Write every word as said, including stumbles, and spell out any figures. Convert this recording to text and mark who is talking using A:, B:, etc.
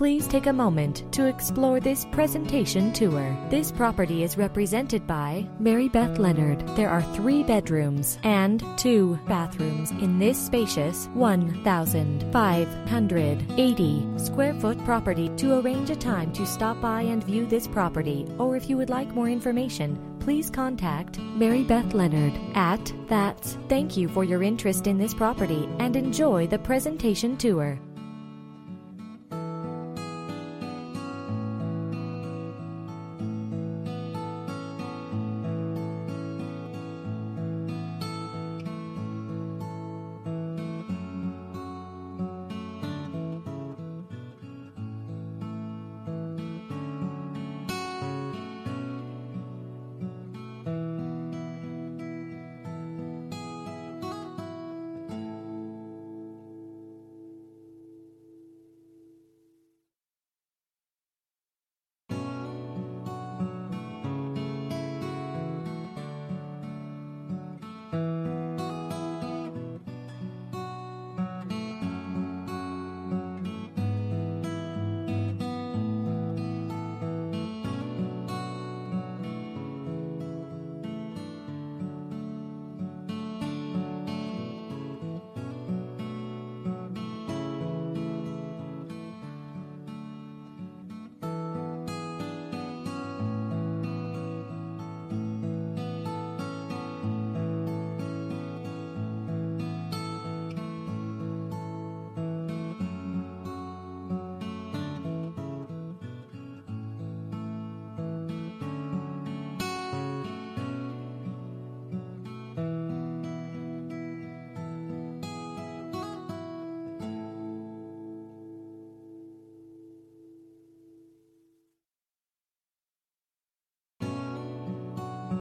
A: Please take a moment to explore this presentation tour. This property is represented by Mary Beth Leonard. There are three bedrooms and two bathrooms in this spacious one thousand five hundred eighty square foot property. To arrange a time to stop by and view this property, or if you would like more information, please contact Mary Beth Leonard at that. Thank you for your interest in this property and enjoy the presentation tour.